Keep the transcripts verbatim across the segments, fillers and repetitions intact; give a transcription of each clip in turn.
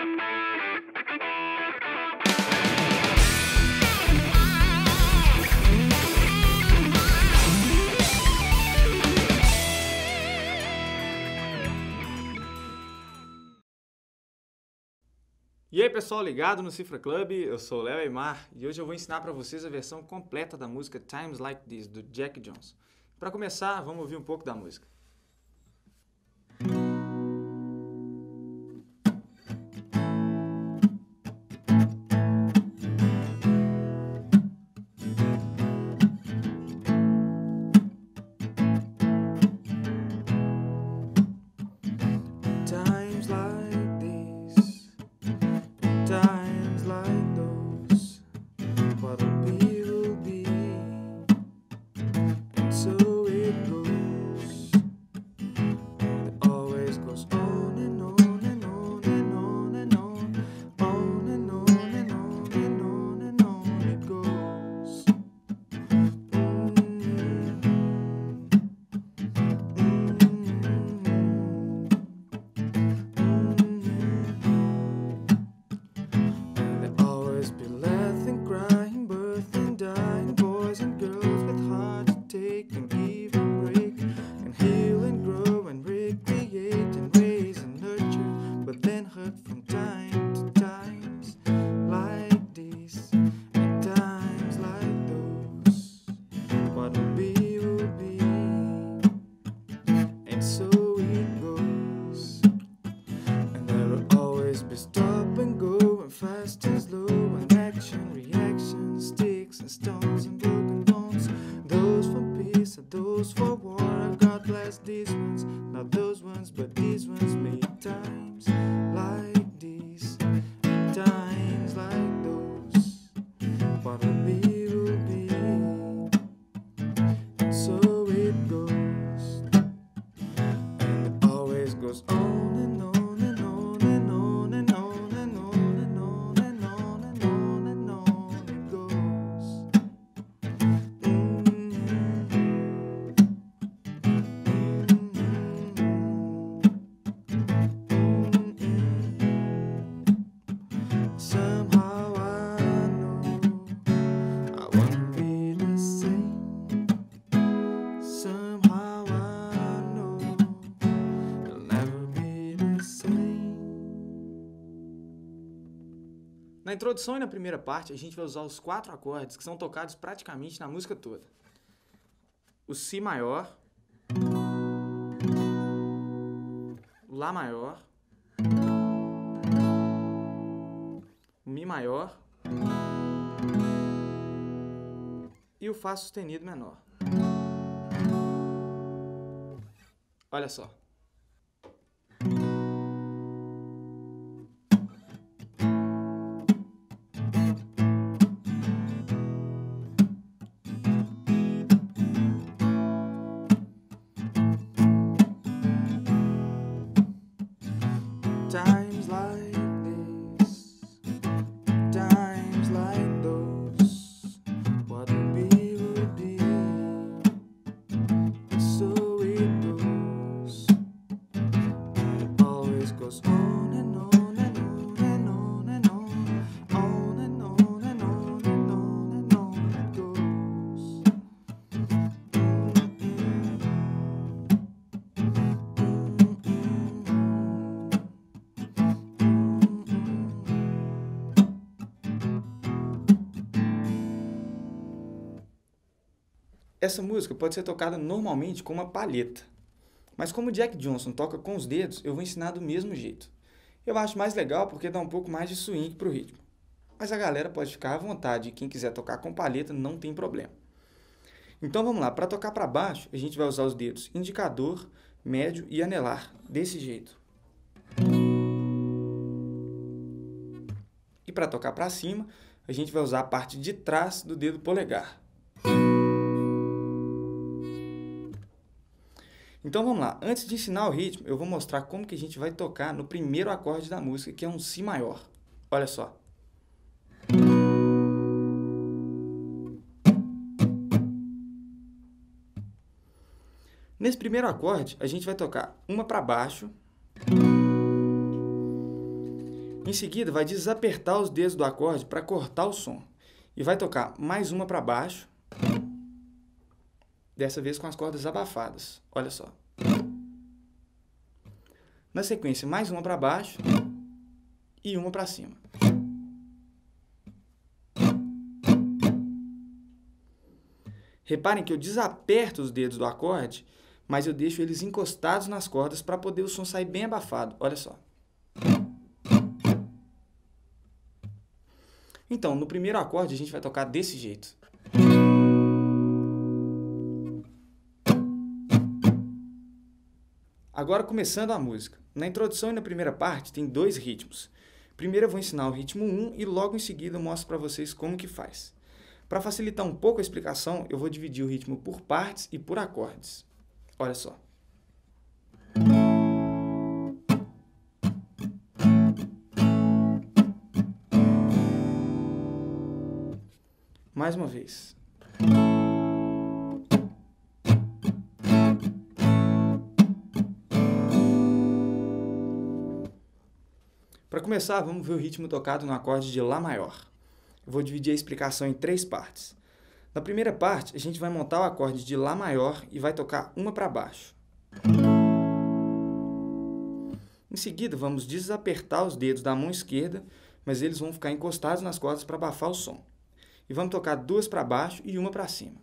E aí pessoal, ligado no Cifra Club, eu sou o Léo Aymar e hoje eu vou ensinar para vocês a versão completa da música Times Like This, do Jack Johnson. Para começar, vamos ouvir um pouco da música. Times like this, times like those, what will be will be, and so it goes. It always goes on and on and on and on and on, on and on and on and on and on it goes. Be laughing, crying, birthing, dying, boys and girls with hearts to take and give and break, and heal and grow and recreate and raise and nurture, but then hurt from time to times like these and times like those. What will be will be, and so it goes. And there will always be stop and go and fast and slow, and action, reaction, sticks and stones and broken bones. Those for peace and those for war. God bless these ones, not those ones, but these ones make times like these, and times like those. What will be will be, and so it goes. And it always goes on and on. Somehow I know I won't be the same. Somehow I know I'll never be the same. Na introdução e na primeira parte, a gente vai usar os quatro acordes que são tocados praticamente na música toda. O Si maior, o Lá maior, o Mi maior e o Fá sustenido menor. Olha só. Times like this, times like those, what will be will be, and so it goes. It always goes on and on and on and on and on, on and on and on and on and on it goes. Essa música pode ser tocada normalmente com uma palheta, mas como o Jack Johnson toca com os dedos, eu vou ensinar do mesmo jeito. Eu acho mais legal porque dá um pouco mais de swing pro ritmo, mas a galera pode ficar à vontade e quem quiser tocar com palheta não tem problema. Então vamos lá, para tocar para baixo a gente vai usar os dedos indicador, médio e anelar, desse jeito. E para tocar para cima a gente vai usar a parte de trás do dedo polegar. Então vamos lá, antes de ensinar o ritmo, eu vou mostrar como que a gente vai tocar no primeiro acorde da música, que é um Si maior. Olha só. Nesse primeiro acorde, a gente vai tocar uma para baixo, Em seguida, vai desapertar os dedos do acorde para cortar o som. E vai tocar mais uma para baixo, dessa vez com as cordas abafadas. Olha só. Na sequência, mais uma para baixo e uma para cima. Reparem que eu desaperto os dedos do acorde, mas eu deixo eles encostados nas cordas para poder o som sair bem abafado. Olha só. Então, no primeiro acorde, a gente vai tocar desse jeito. Agora, começando a música. Na introdução e na primeira parte, tem dois ritmos. Primeiro eu vou ensinar o ritmo um e logo em seguida eu mostro para vocês como que faz. Para facilitar um pouco a explicação, eu vou dividir o ritmo por partes e por acordes. Olha só. Mais uma vez. Para começar, vamos ver o ritmo tocado no acorde de Lá maior. Eu vou dividir a explicação em três partes. Na primeira parte, a gente vai montar o acorde de Lá maior e vai tocar uma para baixo. Em seguida, vamos desapertar os dedos da mão esquerda, mas eles vão ficar encostados nas cordas para abafar o som. E vamos tocar duas para baixo e uma para cima.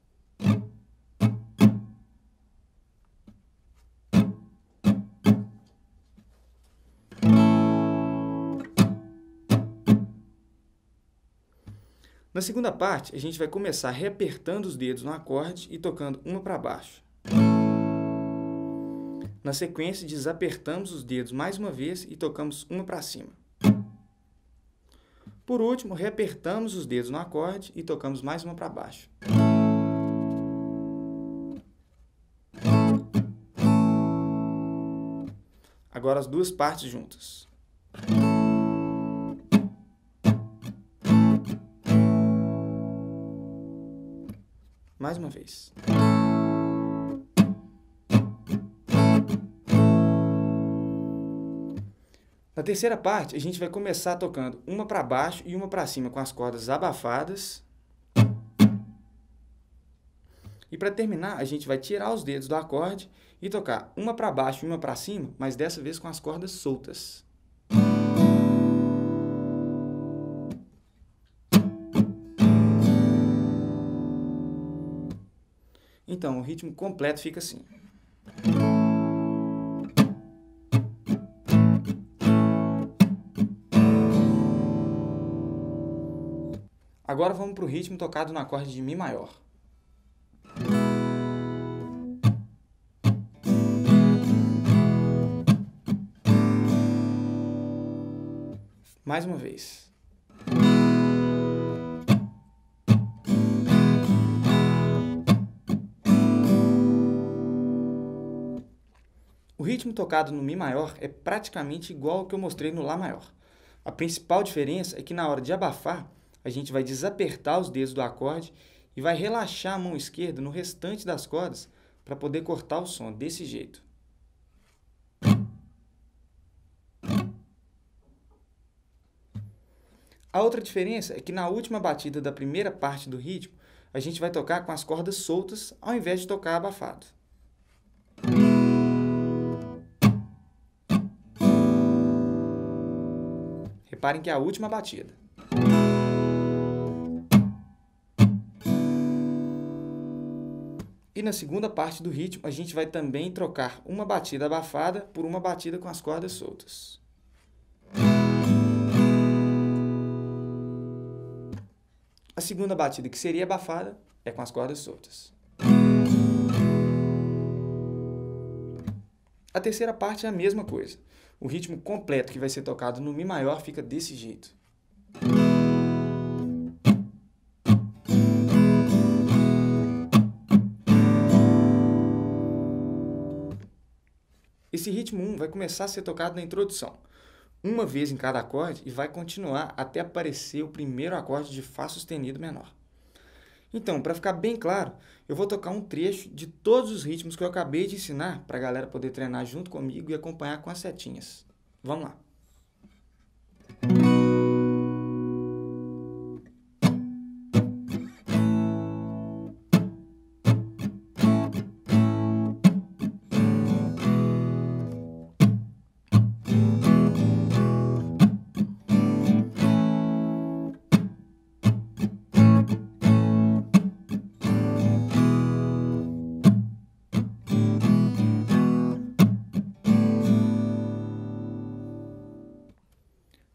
Na segunda parte, a gente vai começar reapertando os dedos no acorde e tocando uma para baixo. Na sequência, desapertamos os dedos mais uma vez e tocamos uma para cima. Por último, reapertamos os dedos no acorde e tocamos mais uma para baixo. Agora as duas partes juntas. Mais uma vez. Na terceira parte, a gente vai começar tocando uma para baixo e uma para cima com as cordas abafadas. E para terminar, a gente vai tirar os dedos do acorde e tocar uma para baixo e uma para cima, mas dessa vez com as cordas soltas. Então, o ritmo completo fica assim. Agora vamos para o ritmo tocado no acorde de Mi maior. Mais uma vez. O ritmo tocado no Mi maior é praticamente igual ao que eu mostrei no Lá maior. A principal diferença é que na hora de abafar, a gente vai desapertar os dedos do acorde e vai relaxar a mão esquerda no restante das cordas para poder cortar o som desse jeito. A outra diferença é que na última batida da primeira parte do ritmo, a gente vai tocar com as cordas soltas ao invés de tocar abafado. Reparem que é a última batida. E na segunda parte do ritmo, a gente vai também trocar uma batida abafada por uma batida com as cordas soltas. A segunda batida, que seria abafada, é com as cordas soltas. A terceira parte é a mesma coisa. O ritmo completo que vai ser tocado no Mi maior fica desse jeito. Esse ritmo um vai começar a ser tocado na introdução, uma vez em cada acorde, e vai continuar até aparecer o primeiro acorde de Fá sustenido menor. Então, para ficar bem claro, eu vou tocar um trecho de todos os ritmos que eu acabei de ensinar para a galera poder treinar junto comigo e acompanhar com as setinhas. Vamos lá.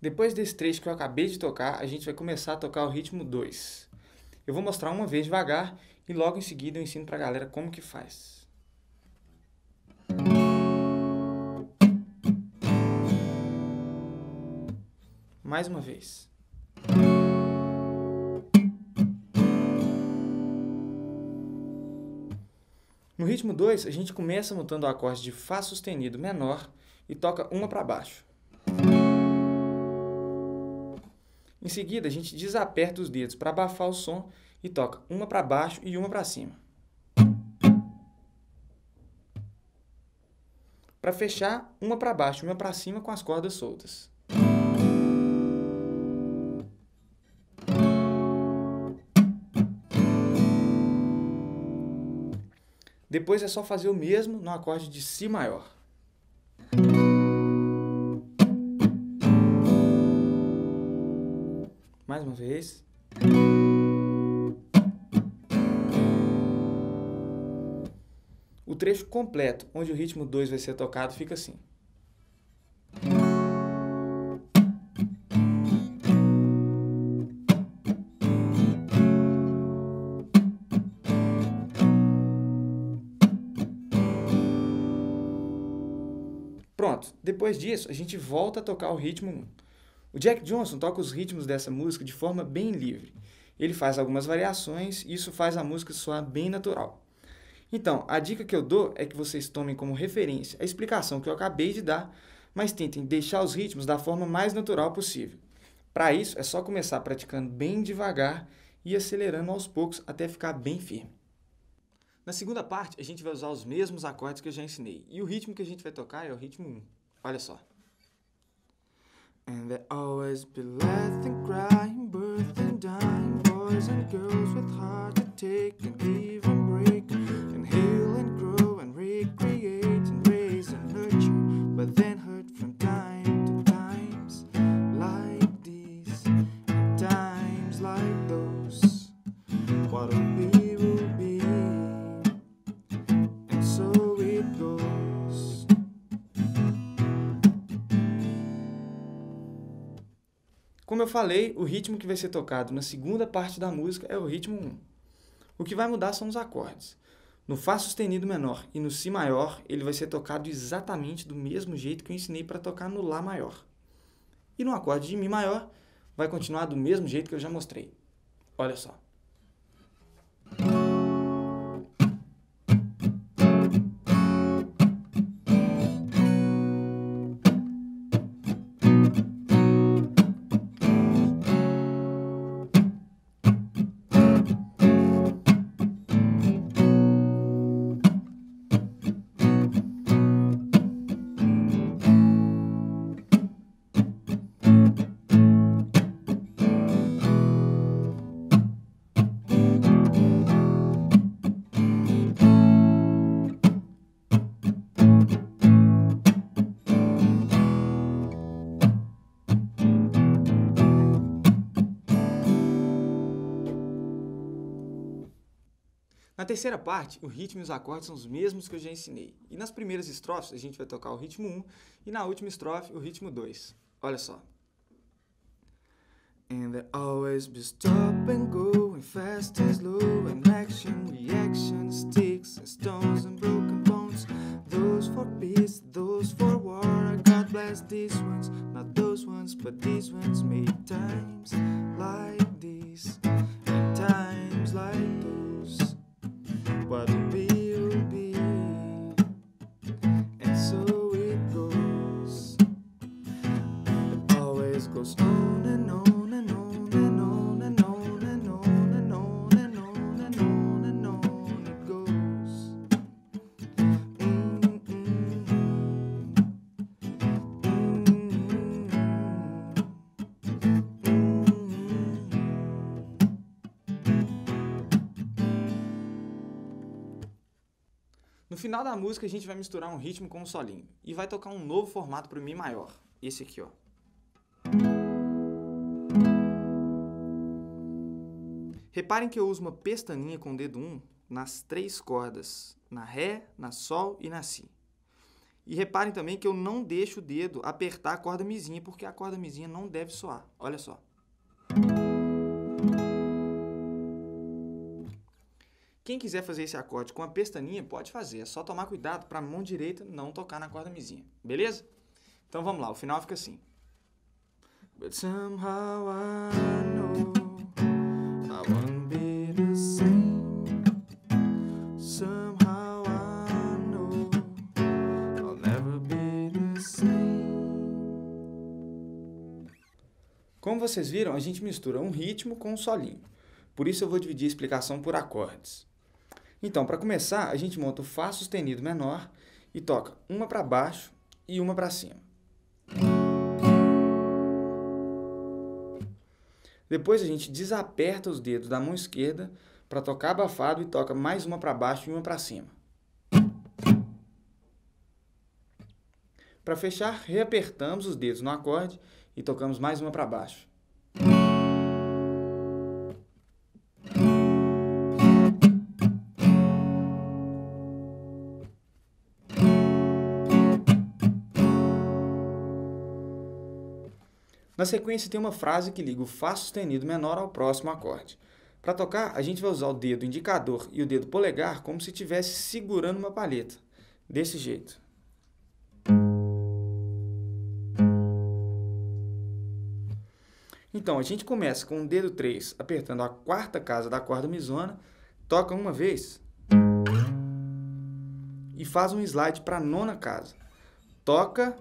Depois desse trecho que eu acabei de tocar, a gente vai começar a tocar o ritmo dois. Eu vou mostrar uma vez devagar e logo em seguida eu ensino pra galera como que faz. Mais uma vez. No ritmo dois, a gente começa montando o acorde de Fá sustenido menor e toca uma para baixo. Em seguida, a gente desaperta os dedos para abafar o som e toca uma para baixo e uma para cima. Para fechar, uma para baixo e uma para cima com as cordas soltas. Depois é só fazer o mesmo no acorde de Si maior. Mais uma vez. O trecho completo, onde o ritmo dois vai ser tocado, fica assim. Pronto, depois disso a gente volta a tocar o ritmo um. O Jack Johnson toca os ritmos dessa música de forma bem livre. Ele faz algumas variações e isso faz a música soar bem natural. Então, a dica que eu dou é que vocês tomem como referência a explicação que eu acabei de dar, mas tentem deixar os ritmos da forma mais natural possível. Para isso, é só começar praticando bem devagar e acelerando aos poucos até ficar bem firme. Na segunda parte, a gente vai usar os mesmos acordes que eu já ensinei. E o ritmo que a gente vai tocar é o ritmo um. Olha só. And there always be laughing, crying, birth and dying, boys and girls with heart to take and give and break, and heal and grow and recreate and raise and nurture, but then hurt from time to times like these, and times like those. What will be will be, and so it goes. Como eu falei, o ritmo que vai ser tocado na segunda parte da música é o ritmo um. O que vai mudar são os acordes. No Fá sustenido menor e no Si maior, ele vai ser tocado exatamente do mesmo jeito que eu ensinei para tocar no Lá maior. E no acorde de Mi maior, vai continuar do mesmo jeito que eu já mostrei. Olha só. Na terceira parte, o ritmo e os acordes são os mesmos que eu já ensinei. E nas primeiras estrofes, a gente vai tocar o ritmo um e na última estrofe, o ritmo dois. Olha só. And there always be stop and go, and fast and slow, and action, reaction, sticks and stones and broken bones. Those for peace, those for war. God bless these ones, not those ones, but these ones made times like these, and times like those. What will be, will be, and so it goes. It always goes on and on and on and on and on and on and on and on and on and on it goes. Mm-mm. No final da música, a gente vai misturar um ritmo com um solinho e vai tocar um novo formato para o Mi maior, esse aqui, ó. Reparem que eu uso uma pestaninha com o dedo um nas três cordas, na Ré, na Sol e na Si. E reparem também que eu não deixo o dedo apertar a corda mizinha, porque a corda mizinha não deve soar. Olha só. Quem quiser fazer esse acorde com a pestaninha, pode fazer. É só tomar cuidado para a mão direita não tocar na corda mizinha. Beleza? Então vamos lá, o final fica assim. But somehow I know I won't be the same. Somehow I know I'll never be the same. Como vocês viram, a gente mistura um ritmo com um solinho. Por isso eu vou dividir a explicação por acordes. Então, para começar, a gente monta o Fá sustenido menor e toca uma para baixo e uma para cima. Depois a gente desaperta os dedos da mão esquerda para tocar abafado e toca mais uma para baixo e uma para cima. Para fechar, reapertamos os dedos no acorde e tocamos mais uma para baixo. Na sequência tem uma frase que liga o Fá sustenido menor ao próximo acorde. Para tocar, a gente vai usar o dedo indicador e o dedo polegar como se estivesse segurando uma palheta. Desse jeito. Então, a gente começa com o dedo três apertando a quarta casa da corda misona, toca uma vez e faz um slide para a nona casa. Toca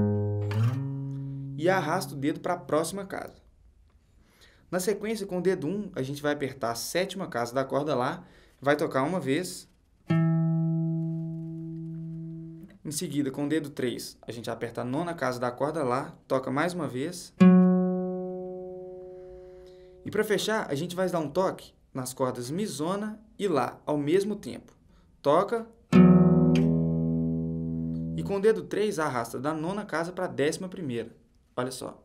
e arrasta o dedo para a próxima casa. Na sequência, com o dedo um, a gente vai apertar a sétima casa da corda Lá, vai tocar uma vez. Em seguida, com o dedo três, a gente aperta a nona casa da corda Lá, toca mais uma vez. E para fechar, a gente vai dar um toque nas cordas misona e Lá ao mesmo tempo. Toca. E com o dedo três, arrasta da nona casa para a décima primeira. Olha só.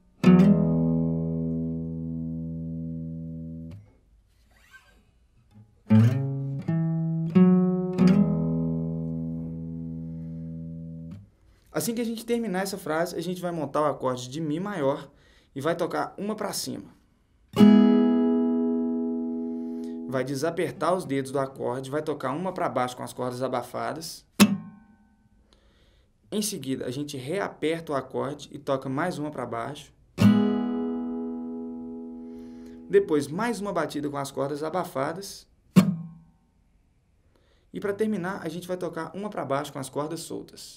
Assim que a gente terminar essa frase, a gente vai montar o acorde de Mi maior e vai tocar uma para cima. Vai desapertar os dedos do acorde, vai tocar uma para baixo com as cordas abafadas. Em seguida, a gente reaperta o acorde e toca mais uma para baixo. Depois, mais uma batida com as cordas abafadas. E para terminar, a gente vai tocar uma para baixo com as cordas soltas.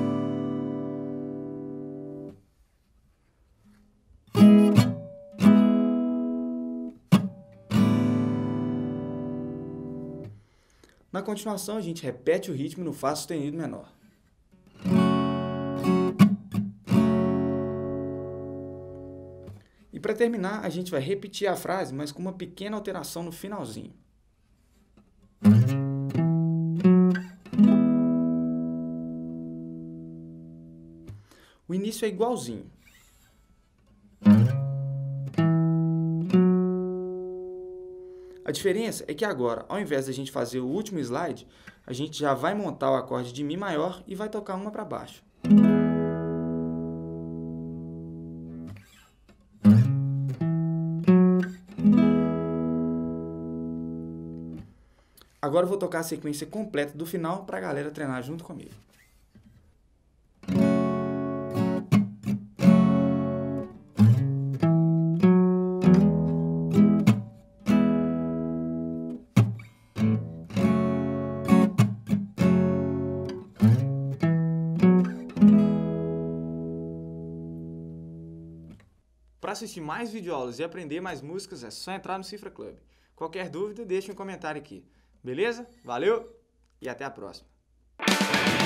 Na continuação, a gente repete o ritmo no Fá sustenido menor. E para terminar, a gente vai repetir a frase, mas com uma pequena alteração no finalzinho. O início é igualzinho. A diferença é que agora, ao invés de a gente fazer o último slide, a gente já vai montar o acorde de Mi maior e vai tocar uma para baixo. Agora eu vou tocar a sequência completa do final para a galera treinar junto comigo. Para assistir mais videoaulas e aprender mais músicas é só entrar no Cifra Club. Qualquer dúvida, deixe um comentário aqui. Beleza? Valeu e até a próxima!